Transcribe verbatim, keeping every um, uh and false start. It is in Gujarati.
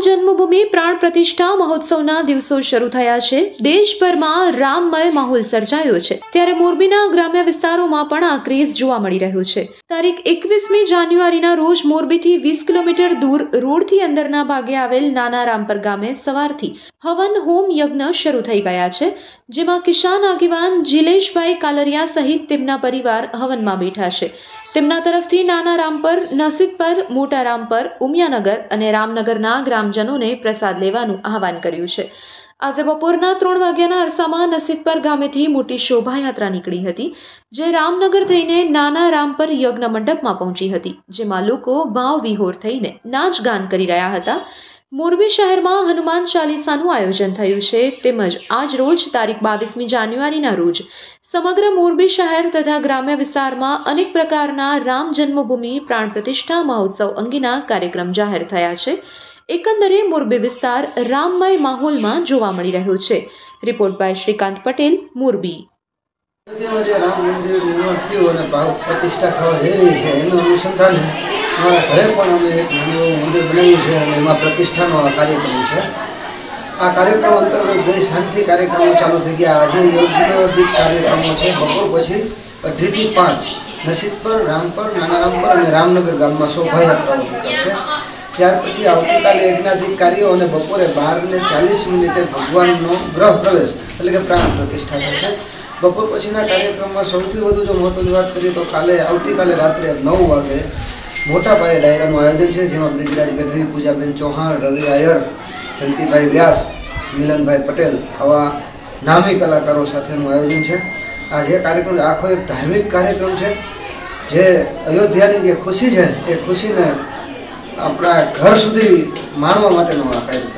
જન્મભૂમિ પ્રાણ પ્રતિષ્ઠા મહોત્સવના દિવસો શરૂ થયા છે। દેશભરમાં રામમય માહોલ સર્જાયો છે, ત્યારે મોરબીના ગ્રામ્ય વિસ્તારોમાં પણ આ ક્રેઝ જોવા મળી રહ્યો છે। તારીખ એકવીસમી જાન્યુઆરીના રોજ મોરબીથી વીસ કિલોમીટર દૂર રોડથી અંદરના ભાગે આવેલ નાના રામપર ગામે સવારથી હવન હોમ યજ્ઞ શરૂ થઈ ગયા છે, જેમાં કિસાન આગેવાન જીલેશભાઈ કાલરિયા સહિત તેમના પરિવાર હવનમાં બેઠા છે। તેમના તરફથી નાના રામપર, નસીબપર, મોટા રામપર, ઉમિયાનગર અને રામનગરના ગ્રામજનોને પ્રસાદ લેવાનું આહવાન કર્યું છે। આજે બપોરના ત્રણ વાગ્યાના અરસામાં નસીબપર ગામેથી મોટી શોભાયાત્રા નીકળી હતી, જે રામનગર થઈને નાના રામપર યજ્ઞ મંડપમાં પહોંચી હતી, જેમાં લોકો ભાવ વિહોર થઈને નાચ ગાન કરી રહ્યા હતા। મોરબી શહેરમાં હનુમાન ચાલીસાનું આયોજન થયું છે, તેમજ આજ રોજ તારીખ બાવીસમી જાન્યુઆરીના રોજ સમગ્ર મોરબી શહેર તથા ગ્રામ્ય વિસ્તારમાં અનેક પ્રકારના રામ જન્મભૂમિ પ્રાણ પ્રતિષ્ઠા મહોત્સવ અંગેના કાર્યક્રમ જાહેર થયા છે। એકંદરે મોરબી વિસ્તાર રામમય માહોલમાં જોવા મળી રહ્યો છે। Report by Shrikant Patel, Morbi. રામ મંદિર નિર્માણ થયું અને પ્રતિષ્ઠા થવા જઈ રહી છે, એનું અનુસંધાને અમારા ઘરે પણ અમે એક નાનું મંદિર બનાવ્યું છે અને એમાં પ્રતિષ્ઠાનો આ કાર્યક્રમ છે। આ કાર્યક્રમ અંતર્ગત ગઈ શાંતિ કાર્યક્રમો ચાલુ થઈ ગયા। આજે યજ્ઞોદિત કાર્યક્રમો છે। બપોર પછી અઢીથી પાંચ નસીબપર, રામપર, નાના રામપર અને રામનગર ગામમાં શોભાયાત્રાઓ નીકળશે। ત્યાર પછી આવતીકાલે યજ્ઞાદિત કાર્યો અને બપોરે બાર ને ચાલીસ મિનિટે ભગવાનનો ગ્રહ પ્રવેશ એટલે કે પ્રાણ પ્રતિષ્ઠા થશે। બપોર પછીના કાર્યક્રમમાં સૌથી વધુ જો મહત્વની વાત કરીએ તો કાલે આવતીકાલે રાત્રે નવ વાગે મોટા પાયે ડાયરાનું આયોજન છે, જેમાં બ્રિજરાજ ગઢવી, પૂજાબેન ચૌહાણ, રવિ આયર, જંતીભાઈ વ્યાસ, મિલનભાઈ પટેલ આવા નામી કલાકારો સાથેનું આયોજન છે। આ જે કાર્યક્રમ આખો એક ધાર્મિક કાર્યક્રમ છે, જે અયોધ્યાની જે ખુશી છે એ ખુશીને આપણા ઘર સુધી માણવા માટેનો આ કાર્યક્રમ